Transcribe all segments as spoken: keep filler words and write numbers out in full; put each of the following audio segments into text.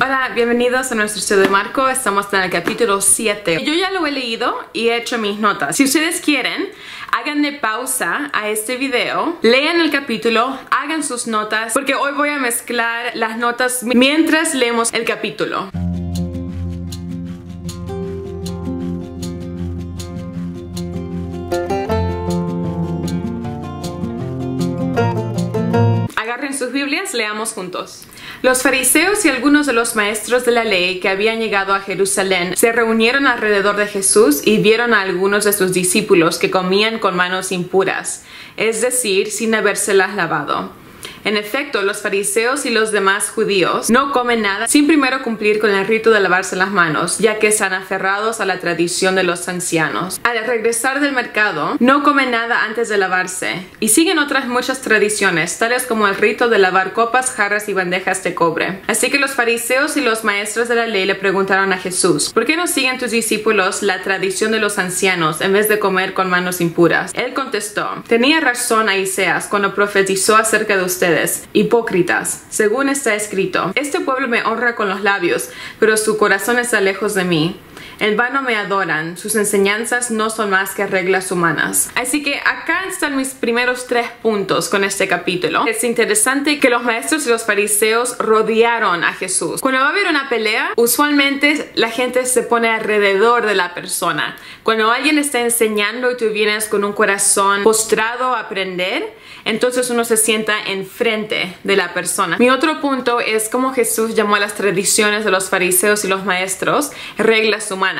Hola, bienvenidos a nuestro estudio de Marco. Estamos en el capítulo siete. Yo ya lo he leído y he hecho mis notas. Si ustedes quieren, háganle pausa a este video, lean el capítulo, hagan sus notas, porque hoy voy a mezclar las notas mientras leemos el capítulo. Agarren sus Biblias, leamos juntos. Los fariseos y algunos de los maestros de la ley que habían llegado a Jerusalén se reunieron alrededor de Jesús y vieron a algunos de sus discípulos que comían con manos impuras, es decir, sin habérselas lavado. En efecto, los fariseos y los demás judíos no comen nada sin primero cumplir con el rito de lavarse las manos, ya que están aferrados a la tradición de los ancianos. Al regresar del mercado, no comen nada antes de lavarse, y siguen otras muchas tradiciones, tales como el rito de lavar copas, jarras y bandejas de cobre. Así que los fariseos y los maestros de la ley le preguntaron a Jesús: ¿por qué no siguen tus discípulos la tradición de los ancianos en vez de comer con manos impuras? Él contestó: tenía razón Isaías cuando profetizó acerca de ustedes, hipócritas, según está escrito: este pueblo me honra con los labios, pero su corazón está lejos de mí. En vano me adoran, sus enseñanzas no son más que reglas humanas. Así que acá están mis primeros tres puntos con este capítulo. Es interesante que los maestros y los fariseos rodearon a Jesús. Cuando va a haber una pelea, usualmente la gente se pone alrededor de la persona. Cuando alguien está enseñando y tú vienes con un corazón postrado a aprender, entonces uno se sienta enfrente de la persona. Mi otro punto es cómo Jesús llamó a las tradiciones de los fariseos y los maestros reglas humanas.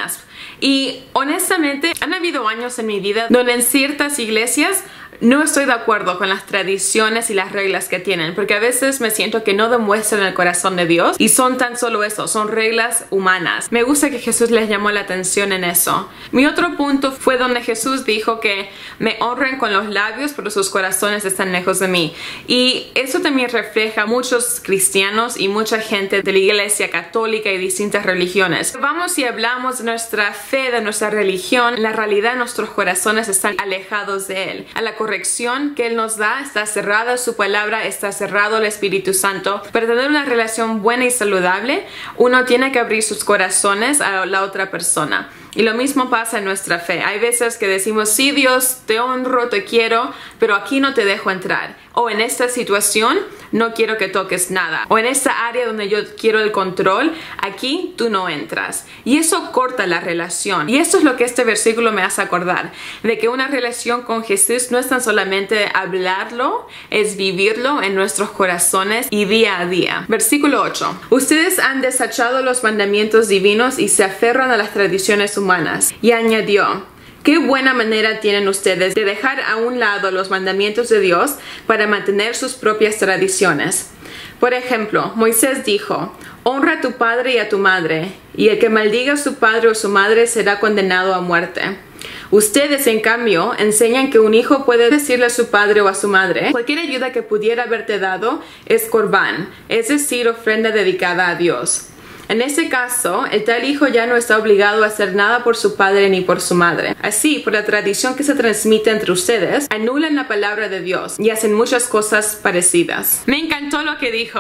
Y honestamente, han habido años en mi vida donde en ciertas iglesias no estoy de acuerdo con las tradiciones y las reglas que tienen, porque a veces me siento que no demuestran el corazón de Dios y son tan solo eso, son reglas humanas. Me gusta que Jesús les llamó la atención en eso. Mi otro punto fue donde Jesús dijo que me honren con los labios, pero sus corazones están lejos de mí. Y eso también refleja a muchos cristianos y mucha gente de la iglesia católica y distintas religiones. Vamos y hablamos de nuestra fe, de nuestra religión, en la realidad nuestros corazones están alejados de Él. A la corrección que Él nos da está cerrada su palabra, está cerrado el Espíritu Santo. Para tener una relación buena y saludable, uno tiene que abrir sus corazones a la otra persona. Y lo mismo pasa en nuestra fe. Hay veces que decimos: sí, Dios, te honro, te quiero, pero aquí no te dejo entrar. O en esta situación no quiero que toques nada. O en esta área donde yo quiero el control, aquí tú no entras. Y eso corta la relación. Y eso es lo que este versículo me hace acordar. De que una relación con Jesús no es tan solamente hablarlo, es vivirlo en nuestros corazones y día a día. Versículo ocho. Ustedes han desechado los mandamientos divinos y se aferran a las tradiciones humanas. Y añadió: qué buena manera tienen ustedes de dejar a un lado los mandamientos de Dios para mantener sus propias tradiciones. Por ejemplo, Moisés dijo: honra a tu padre y a tu madre, y el que maldiga a su padre o su madre será condenado a muerte. Ustedes, en cambio, enseñan que un hijo puede decirle a su padre o a su madre: cualquier ayuda que pudiera haberte dado es corbán, es decir, ofrenda dedicada a Dios. En ese caso, el tal hijo ya no está obligado a hacer nada por su padre ni por su madre. Así, por la tradición que se transmite entre ustedes, anulan la palabra de Dios y hacen muchas cosas parecidas. Me encantó lo que dijo,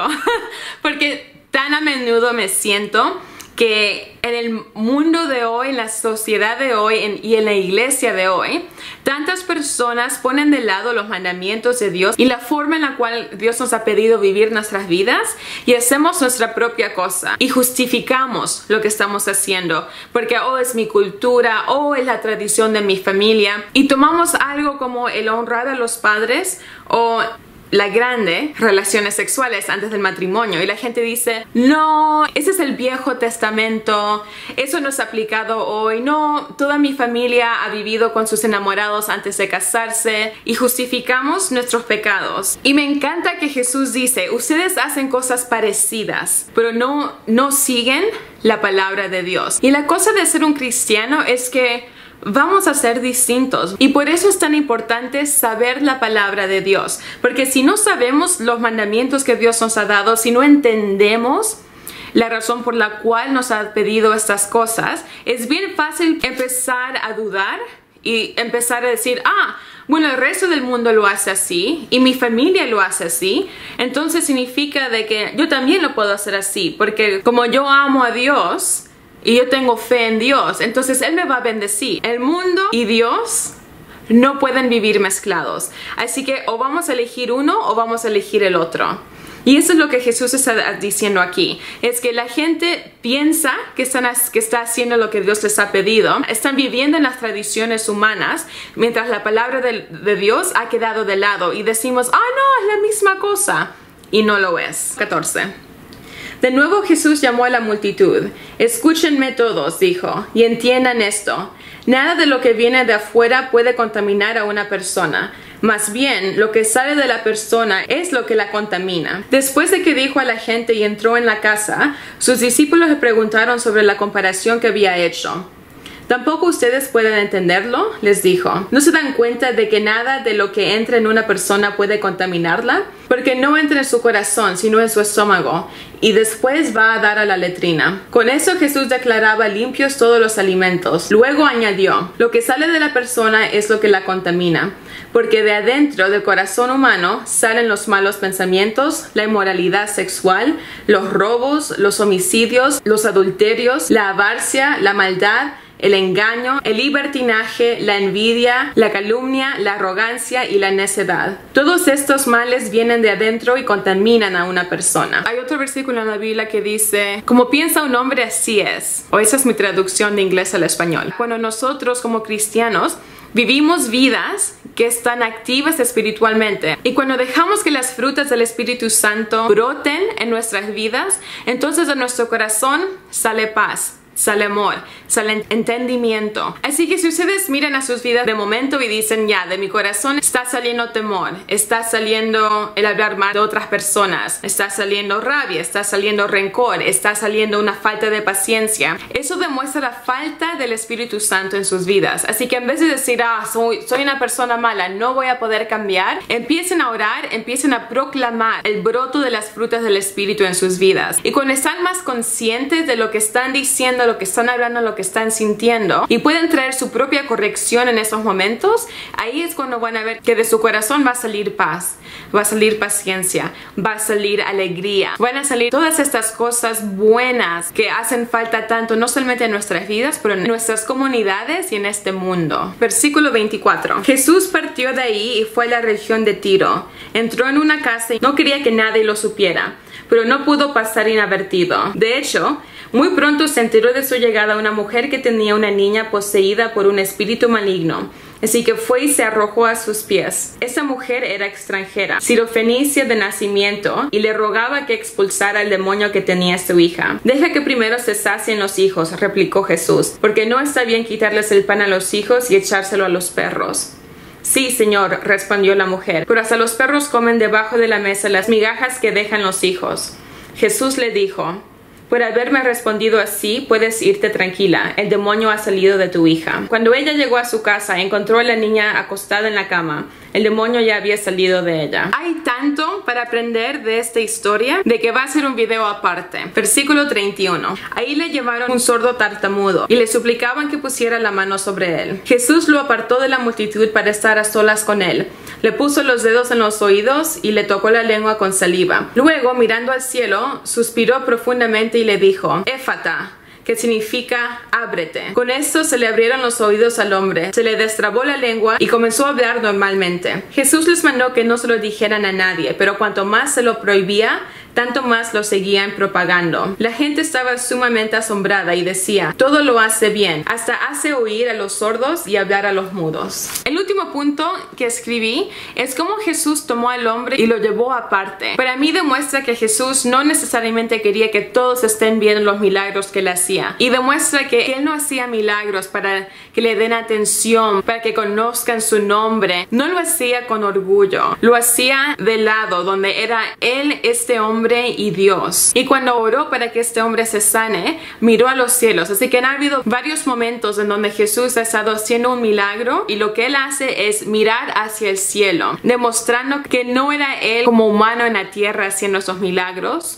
porque tan a menudo me siento que en el mundo de hoy, en la sociedad de hoy en, y en la iglesia de hoy, tantas personas ponen de lado los mandamientos de Dios y la forma en la cual Dios nos ha pedido vivir nuestras vidas, y hacemos nuestra propia cosa y justificamos lo que estamos haciendo porque oh, es mi cultura, o oh, es la tradición de mi familia, y tomamos algo como el honrar a los padres o la grande relaciones sexuales antes del matrimonio, y la gente dice: no, ese es el Viejo Testamento, eso no es aplicado hoy, no, toda mi familia ha vivido con sus enamorados antes de casarse, y justificamos nuestros pecados. Y me encanta que Jesús dice: ustedes hacen cosas parecidas, pero no, no siguen la palabra de Dios. Y la cosa de ser un cristiano es que vamos a ser distintos, y por eso es tan importante saber la palabra de Dios, porque si no sabemos los mandamientos que Dios nos ha dado, si no entendemos la razón por la cual nos ha pedido estas cosas, es bien fácil empezar a dudar y empezar a decir, ah, bueno, el resto del mundo lo hace así y mi familia lo hace así, entonces significa de que yo también lo puedo hacer así, porque como yo amo a Dios y yo tengo fe en Dios, entonces Él me va a bendecir. El mundo y Dios no pueden vivir mezclados, así que o vamos a elegir uno o vamos a elegir el otro. Y eso es lo que Jesús está diciendo aquí, es que la gente piensa que, están, que está haciendo lo que Dios les ha pedido, están viviendo en las tradiciones humanas, mientras la palabra de, de Dios ha quedado de lado y decimos, ah, no, es la misma cosa, y no lo es. catorce. De nuevo Jesús llamó a la multitud. Escúchenme todos, dijo, y entiendan esto. Nada de lo que viene de afuera puede contaminar a una persona. Más bien, lo que sale de la persona es lo que la contamina. Después de que dijo a la gente y entró en la casa, sus discípulos le preguntaron sobre la comparación que había hecho. ¿Tampoco ustedes pueden entenderlo?, les dijo. ¿No se dan cuenta de que nada de lo que entra en una persona puede contaminarla? Porque no entra en su corazón, sino en su estómago, y después va a dar a la letrina. Con eso Jesús declaraba limpios todos los alimentos. Luego añadió, lo que sale de la persona es lo que la contamina, porque de adentro del corazón humano salen los malos pensamientos, la inmoralidad sexual, los robos, los homicidios, los adulterios, la avaricia, la maldad, el engaño, el libertinaje, la envidia, la calumnia, la arrogancia y la necedad. Todos estos males vienen de adentro y contaminan a una persona. Hay otro versículo en la Biblia que dice, como piensa un hombre, así es. O esa es mi traducción de inglés al español. Cuando nosotros como cristianos vivimos vidas que están activas espiritualmente, y cuando dejamos que las frutas del Espíritu Santo broten en nuestras vidas, entonces de nuestro corazón sale paz, sale amor, sale entendimiento. Así que si ustedes miran a sus vidas de momento y dicen, ya, de mi corazón está saliendo temor, está saliendo el hablar mal de otras personas, está saliendo rabia, está saliendo rencor, está saliendo una falta de paciencia, eso demuestra la falta del Espíritu Santo en sus vidas. Así que en vez de decir, ah, soy, soy una persona mala, no voy a poder cambiar, empiecen a orar, empiecen a proclamar el broto de las frutas del Espíritu en sus vidas. Y cuando están más conscientes de lo que están diciendo, lo que están hablando, lo que están sintiendo, y pueden traer su propia corrección en esos momentos, ahí es cuando van a ver que de su corazón va a salir paz, va a salir paciencia, va a salir alegría, van a salir todas estas cosas buenas que hacen falta tanto, no solamente en nuestras vidas, pero en nuestras comunidades y en este mundo. Versículo veinticuatro. Jesús partió de ahí y fue a la región de Tiro. Entró en una casa y no quería que nadie lo supiera, pero no pudo pasar inadvertido. De hecho, muy pronto se enteró de su llegada una mujer que tenía una niña poseída por un espíritu maligno. Así que fue y se arrojó a sus pies. Esa mujer era extranjera, sirofenicia de nacimiento, y le rogaba que expulsara el demonio que tenía su hija. Deja que primero se sacien los hijos, replicó Jesús, porque no está bien quitarles el pan a los hijos y echárselo a los perros. Sí, señor, respondió la mujer, pero hasta los perros comen debajo de la mesa las migajas que dejan los hijos. Jesús le dijo, por haberme respondido así, puedes irte tranquila, el demonio ha salido de tu hija. Cuando ella llegó a su casa, encontró a la niña acostada en la cama. El demonio ya había salido de ella. Hay tanto para aprender de esta historia, de que va a ser un video aparte. Versículo treinta y uno. Ahí le llevaron un sordo tartamudo y le suplicaban que pusiera la mano sobre él. Jesús lo apartó de la multitud para estar a solas con él. Le puso los dedos en los oídos y le tocó la lengua con saliva. Luego, mirando al cielo, suspiró profundamente y le dijo, Éfata, que significa ábrete. Con esto se le abrieron los oídos al hombre, se le destrabó la lengua y comenzó a hablar normalmente. Jesús les mandó que no se lo dijeran a nadie, pero cuanto más se lo prohibía, tanto más lo seguían propagando. La gente estaba sumamente asombrada y decía, todo lo hace bien, hasta hace oír a los sordos y hablar a los mudos. El último punto que escribí es cómo Jesús tomó al hombre y lo llevó aparte. Para mí demuestra que Jesús no necesariamente quería que todos estén viendo los milagros que él hacía, y demuestra que él no hacía milagros para que le den atención, para que conozcan su nombre. No lo hacía con orgullo, lo hacía de lado, donde era él, este hombre y Dios. Y cuando oró para que este hombre se sane, miró a los cielos. Así que han habido varios momentos en donde Jesús ha estado haciendo un milagro y lo que él hace es mirar hacia el cielo, demostrando que no era él como humano en la tierra haciendo esos milagros,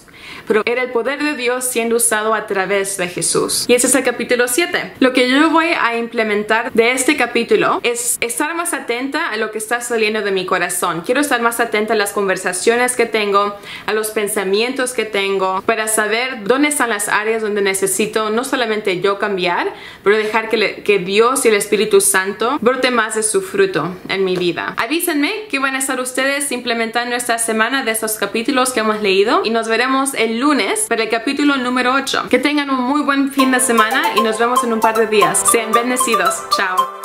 pero era el poder de Dios siendo usado a través de Jesús. Y ese es el capítulo siete. Lo que yo voy a implementar de este capítulo es estar más atenta a lo que está saliendo de mi corazón. Quiero estar más atenta a las conversaciones que tengo, a los pensamientos que tengo, para saber dónde están las áreas donde necesito no solamente yo cambiar, pero dejar que, le, que Dios y el Espíritu Santo brote más de su fruto en mi vida. Avísenme qué van a estar ustedes implementando esta semana de estos capítulos que hemos leído y nos veremos el lunes para el capítulo número ocho. Que tengan un muy buen fin de semana y nos vemos en un par de días. Sean bendecidos. Chao.